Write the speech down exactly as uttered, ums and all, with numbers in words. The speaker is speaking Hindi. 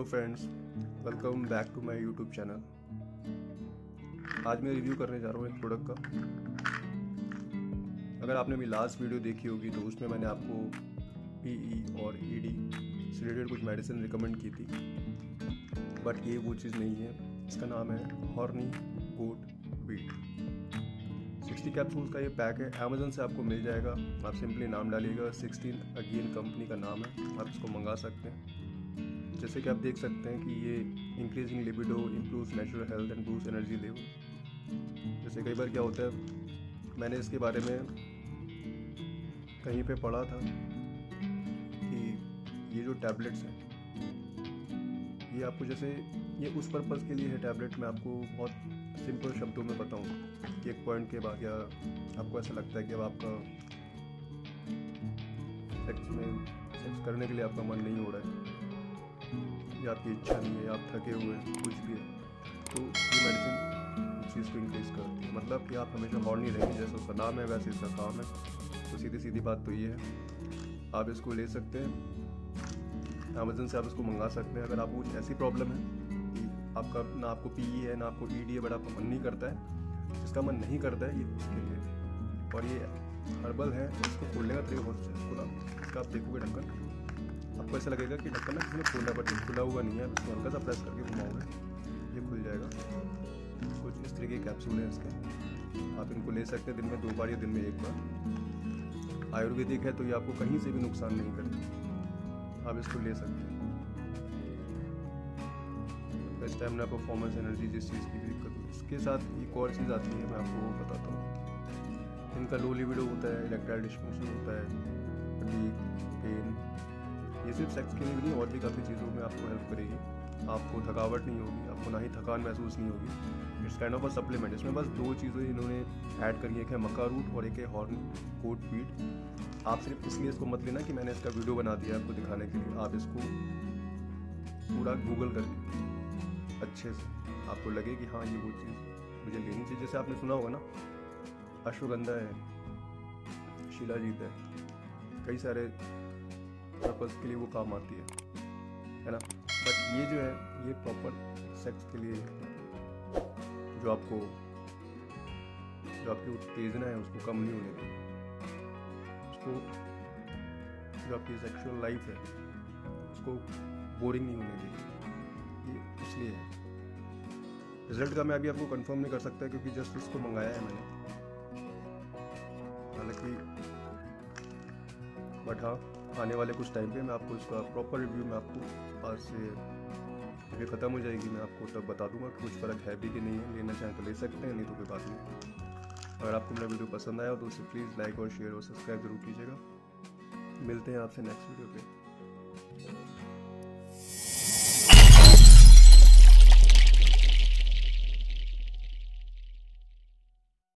Friends, welcome back to my YouTube channel. आज मैं रिव्यू करने जा रहा हूँ एक प्रोडक्ट का। अगर आपने मेरी लास्ट वीडियो देखी होगी तो उसमें मैंने आपको पीई और ईडी से रिलेटेड कुछ मेडिसिन रिकमेंड की थी, बट ये वो चीज़ नहीं है। इसका नाम है horny goat beat. Sixty capsules का ये पैक है। अमेजन से आपको मिल जाएगा। आप सिंपली नाम डालिएगा, सिक्सटीन अगेन कंपनी का नाम है। आप इसको मंगा सकते हैं। जैसे कि आप देख सकते हैं कि ये increasing libido, improves natural health and boost energy level. जैसे कई बार क्या होता है, मैंने इसके बारे में कहीं पे पढ़ा था कि ये जो टैबलेट्स हैं ये आपको, जैसे ये उस पर्पज़ के लिए है टैबलेट। मैं आपको बहुत सिंपल शब्दों में बताऊँ कि एक पॉइंट के बाद या आपको ऐसा लगता है कि अब आपका सेक्स में सेक्स करने के लिए आपका मन नहीं हो रहा है या आपकी इच्छा नहीं है या आप थके हुए हैं, कुछ भी है, तो ये मेडिसिन उस चीज़ को इंक्रीज करती है। मतलब कि आप हमेशा हॉर्नी रहेंगे, जैसे उसका नाम है वैसे इसका काम है। तो सीधी सीधी बात तो ये है, आप इसको ले सकते हैं अमेजन से, आप इसको मंगा सकते हैं। अगर आपको कुछ ऐसी प्रॉब्लम है कि आपका ना आपको पीई है ना आपको ईडी है, बट आपका मन नहीं करता है, जिसका मन नहीं करता है, ये उसके लिए। और ये हर्बल है। इसको खोलने का तरीका बहुत अच्छा है। खुला इसका आप देखोगे ढक्कन, आपको ऐसा लगेगा कि ढक्कन ना किसी ने खोला, बट ये खुला हुआ नहीं है। इसको हल्का सा प्रेस करके घुमाओगे, ये खुल जाएगा। कुछ इस तरीके के कैप्सूल हैं इसके। आप इनको ले सकते हैं दिन में दो बार या दिन में एक बार। आयुर्वेदिक है तो ये आपको कहीं से भी नुकसान नहीं करेगा। आप इसको ले सकते हैं। स्टैमिना, परफॉर्मेंस, एनर्जी, जिस चीज़ की भी दिक्कत हो। इसके साथ एक और चीज़ आती है, मैं आपको बताता हूँ। इनका लो लिबिडो होता है, इलेक्ट्राइल डिस्फंक्शन होता है, फटीग, पेन। ये सिर्फ सेक्स के लिए भी नहीं, और भी काफ़ी चीज़ों में आपको हेल्प करेगी। आपको थकावट नहीं होगी, आपको ना ही थकान महसूस नहीं होगी। It's kind of a supplement. इसमें बस दो चीज़ें इन्होंने ऐड करी है, एक है मक्का रूट और एक है हॉर्नी गोट बीट। आप सिर्फ इसलिए इसको मत लेना कि मैंने इसका वीडियो बना दिया आपको दिखाने के लिए। आप इसको पूरा गूगल करके अच्छे से आपको लगे कि हाँ ये वो चीज़ मुझे लेनी चाहिए। जैसे आपने सुना होगा ना, अश्वगंधा है, शिलाजीत है, कई सारे पर्पज़ के लिए वो काम आती है, है ना। बट ये जो है ये प्रॉपर सेक्स के लिए है, जो आपको जो आपकी उत्तेजना है उसको कम नहीं होने देगी, उसको जो आपकी सेक्सुअल लाइफ है उसको बोरिंग नहीं होने देगी। ये इसलिए है। रिजल्ट का मैं अभी आपको कंफर्म नहीं कर सकता क्योंकि जस्ट इसको मंगाया है मैंने, हालांकि बट हाँ आने वाले कुछ टाइम पे मैं आपको इसका प्रॉपर रिव्यू में आपको आज से वीडियो ख़त्म हो जाएगी, मैं आपको तब बता दूंगा कि कुछ फ़र्क है भी कि नहीं है। लेना चाहें तो ले सकते हैं, नहीं तो कोई बात नहीं। अगर आपको मेरा वीडियो पसंद आया तो उसे प्लीज़ लाइक और शेयर और सब्सक्राइब जरूर कीजिएगा। मिलते हैं आपसे नेक्स्ट वीडियो पे।